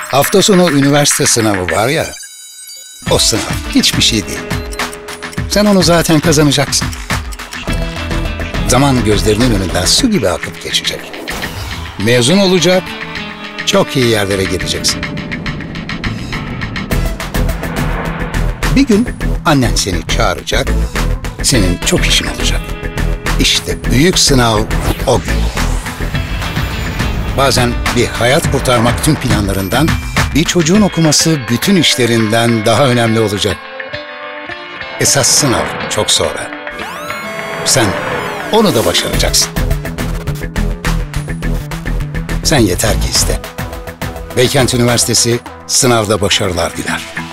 Hafta sonu üniversite sınavı var ya, o sınav hiçbir şey değil. Sen onu zaten kazanacaksın. Zaman gözlerinin önünden su gibi akıp geçecek. Mezun olacak, çok iyi yerlere geleceksin. Bir gün annen seni çağıracak, senin çok işin olacak. İşte büyük sınav o gün. Bazen bir hayat kurtarmak tüm planlarından, bir çocuğun okuması bütün işlerinden daha önemli olacak. Esas sınav çok sonra. Sen onu da başaracaksın. Sen yeter ki iste. Beykent Üniversitesi sınavda başarılar diler.